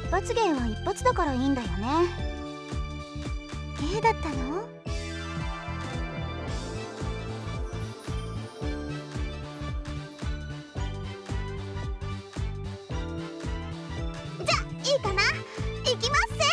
発芸は一発だからいいんだよね。だったの？じゃいいかな。いきますぜ。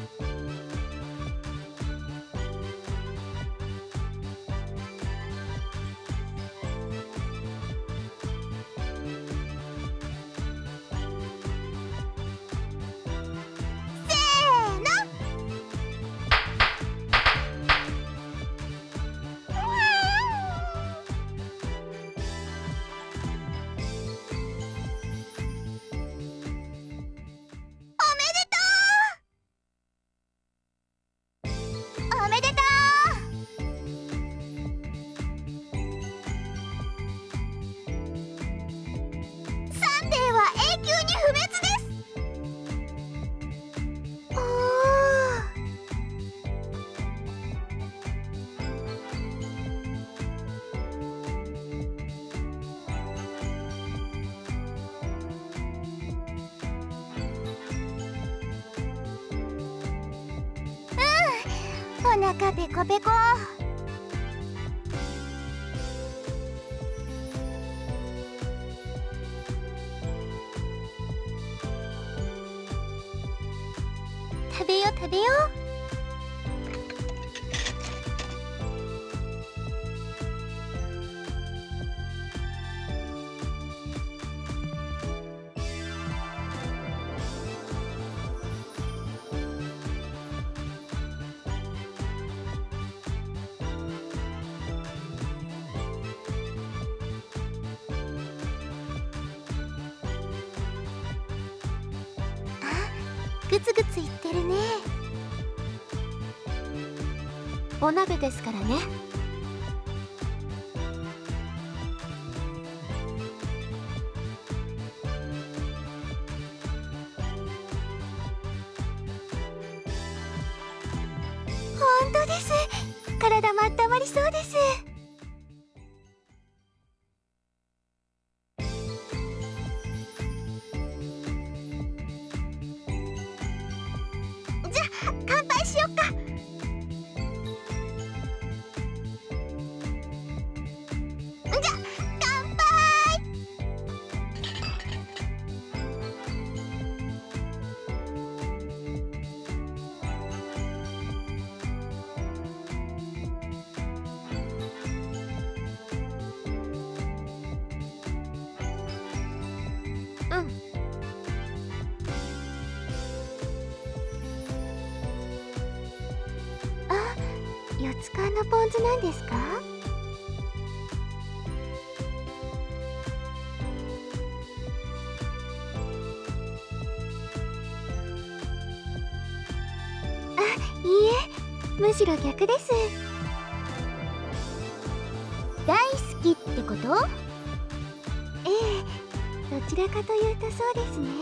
お腹ペコペコ。食べよう食べよう。グツグツいってるね。お鍋ですからね。本当です。体も温まりそうです。乾杯しよっか。じゃ乾杯。うん。四つ缶のポン酢なんですか？いいえ、むしろ逆です。大好きってこと？どちらかというとそうですね。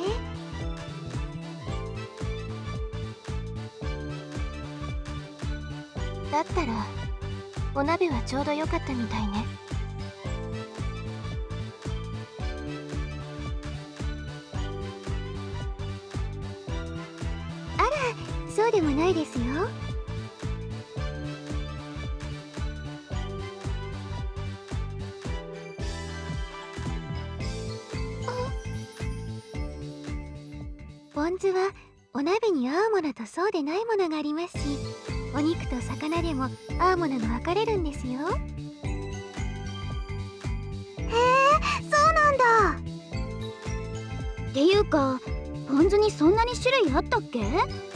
だったらお鍋はちょうど良かったみたいね。あら、そうでもないですよ。ポン酢はお鍋に合うものとそうでないものがありますし、お肉と魚でも合うものが分かれるんですよ。へえ、そうなんだ。っていうか、ポン酢にそんなに種類あったっけ？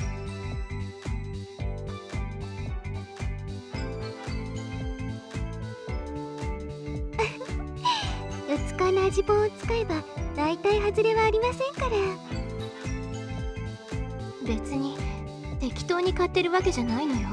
四つ缶の味ぽんを使えば大体外れはありませんから。別に適当に買ってるわけじゃないのよ。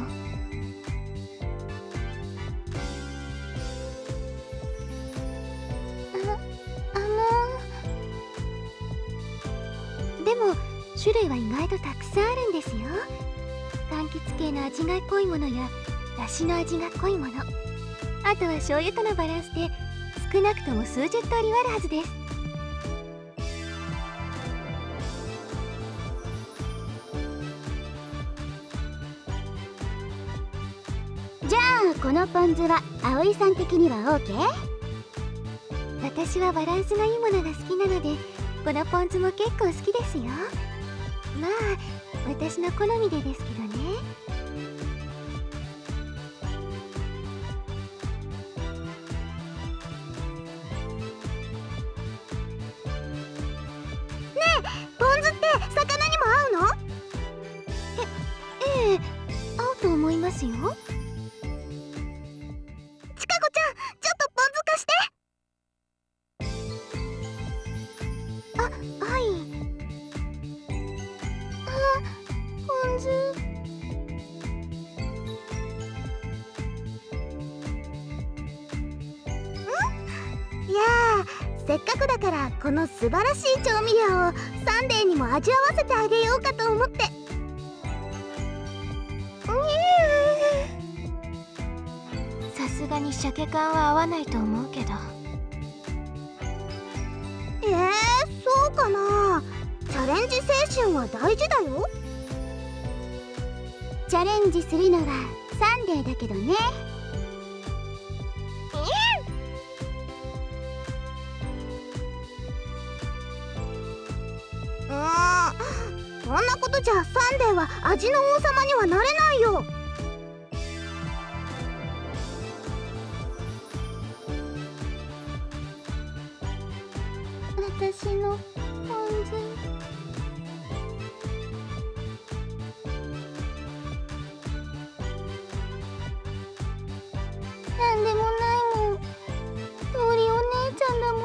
でも種類は意外とたくさんあるんですよ。柑橘系の味が濃いものやだしの味が濃いもの、あとは醤油とのバランスで少なくとも数十通りはあるはずです。 あこのポン酢は葵さん的には OK？ 私はバランスがいいものが好きなので、このポン酢も結構好きですよ。まあ私の好みでですけどね。 ポン酢って魚にも合うの？ ええ、合うと思いますよ。 ちかこちゃん、ちょっとポン酢貸して。 はい。ポン酢。 いやー、せっかくだからこの素晴らしい調味料をサンデーにも味わわせてあげようかと思って。 さすがに鮭缶は合わないと思うけど。 そうかな。チャレンジ精神は大事だよ。チャレンジするのはサンデーだけどね。そんなことじゃサンデーは味の王様にはなれないよ。 私のポン酢。なんでもないもん。通りお姉ちゃんだもん。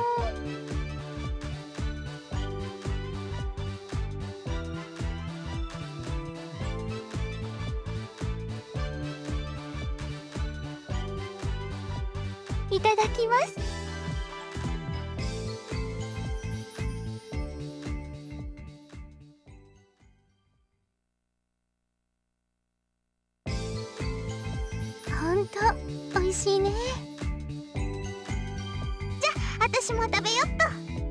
いただきます。ほんと美味しいね。 じゃあ私も食べよっと。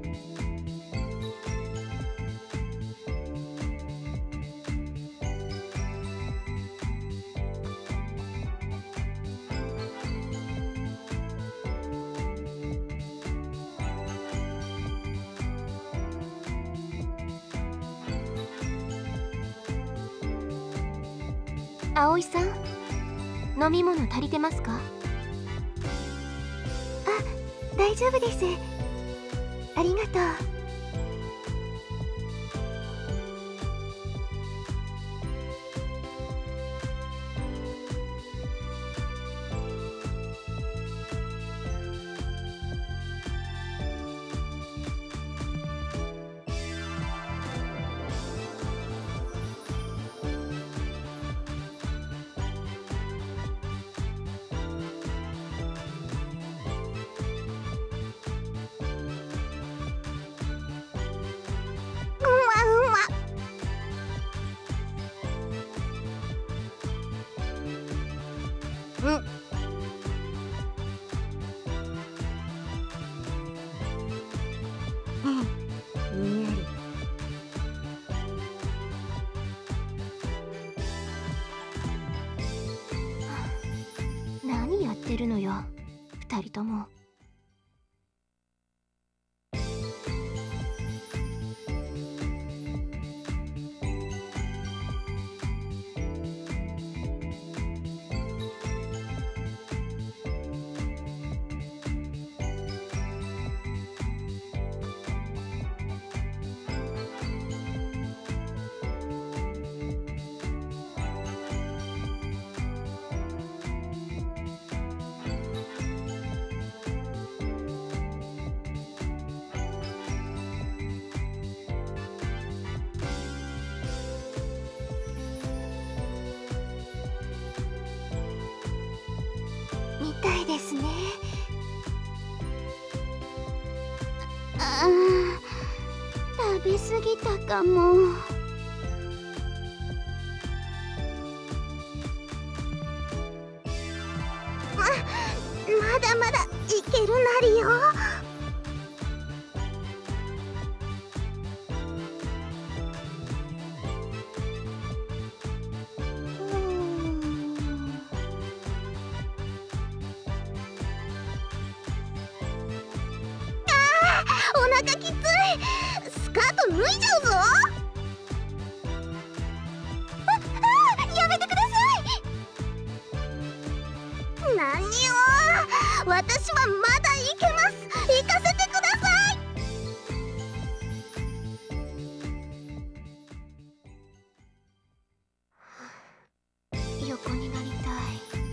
葵さん、飲み物足りてますか？大丈夫です。ありがとう。何やってるのよ、二人とも。みたいですね。 食べ過ぎたかも。まだまだいけるなりよ。 腹きつい。スカート脱いじゃうぞ。やめてください。何を、私はまだいけます。行かせてください。横になりたい。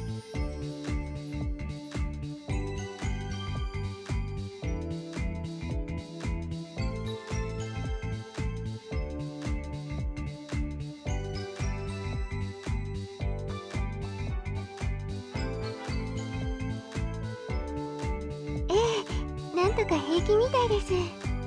なんとか平気みたいです。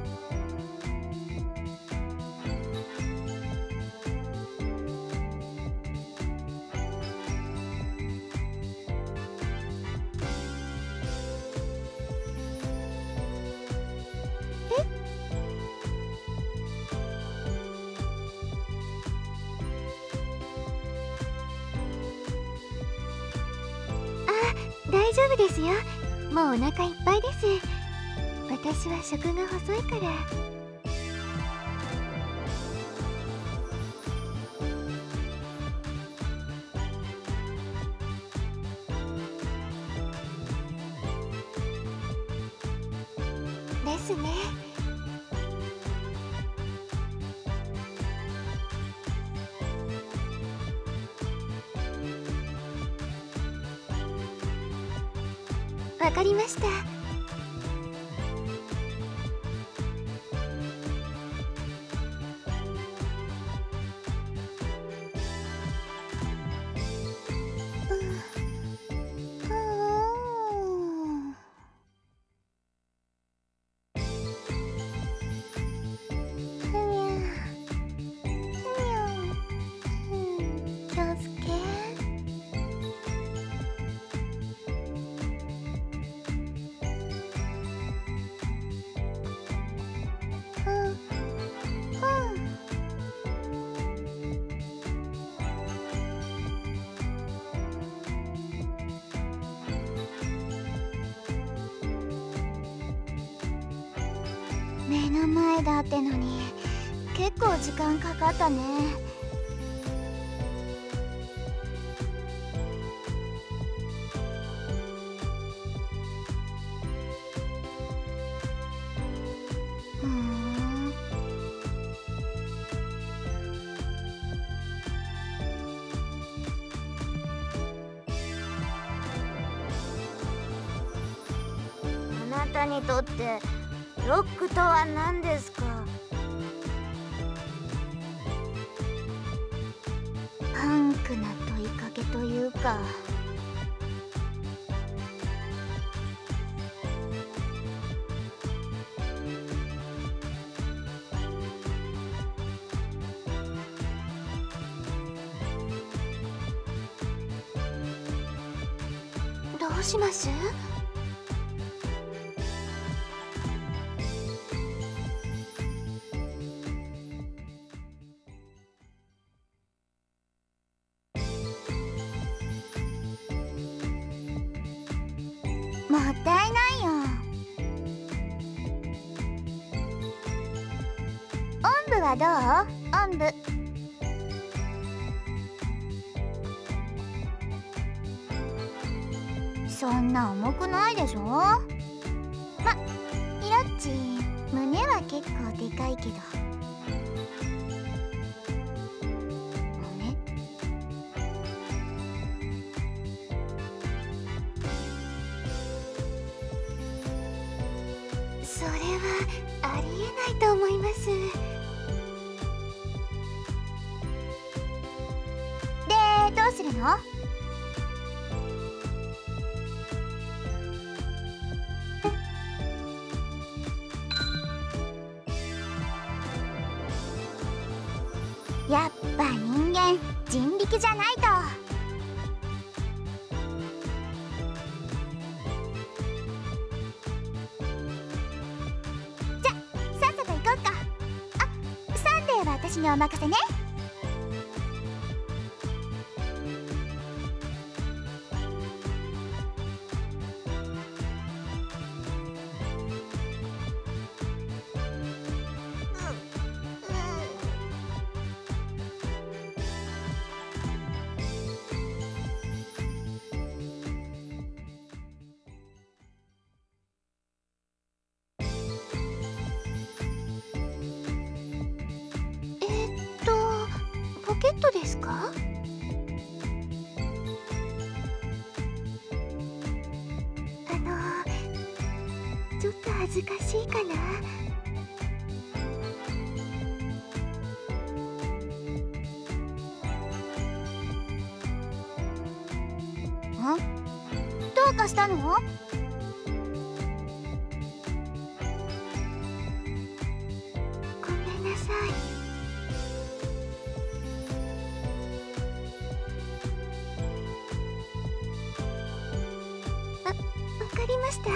大丈夫ですよ。もうお腹いっぱいです。私は食が細いから。ですね。わかりました。目の前だってのに結構時間かかったね。あなたにとってロックとは何ですか？パンクな問いかけというか。どうします？もったいないよ。おんぶはどう？おんぶ。そんな重くないでしょ。ま、イロッチ、胸は結構でかいけど。それはありえないと思います。で、どうするの？やっぱ人間人力じゃないと。私にお任せね。 か？ちょっと恥ずかしいかな。 どうかしたの？ ごめんなさい。わかりました。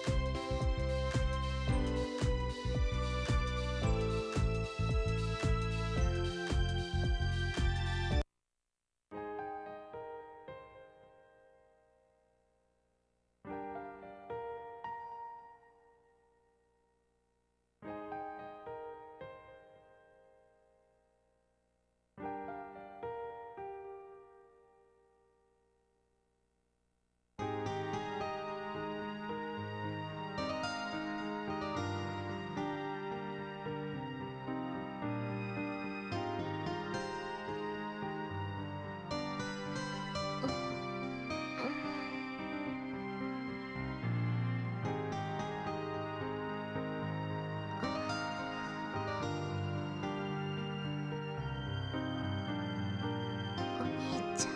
お兄ちゃん。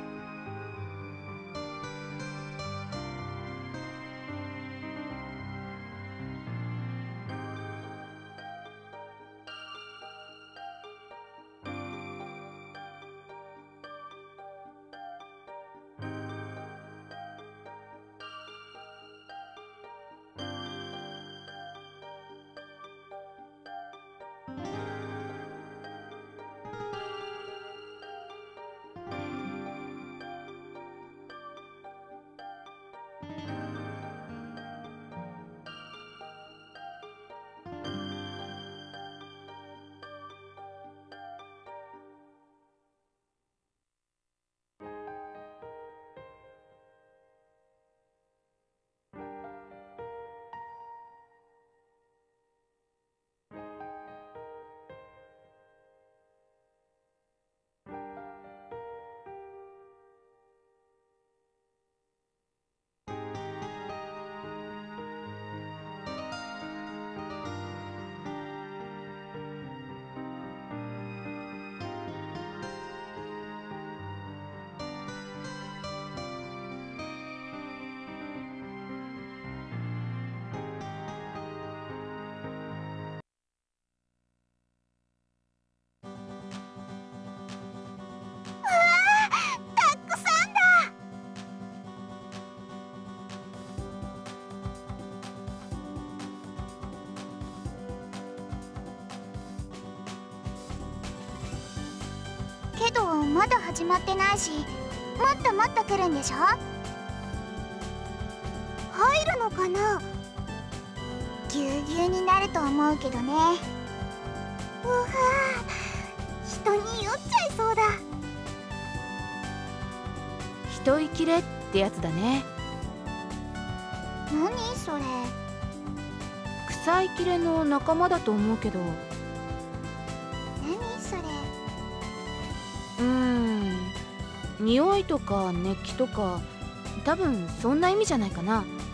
たくさんだ。けどまだ始まってないし、もっともっと来るんでしょ？入るのかな？ぎゅうぎゅうになると思うけどね。うわー、人に酔っちゃいそうだ。 一息切れってやつだね。 何それ？ 臭い切れの仲間だと思うけど。 何それ？ 匂いとか熱気とか、多分そんな意味じゃないかな。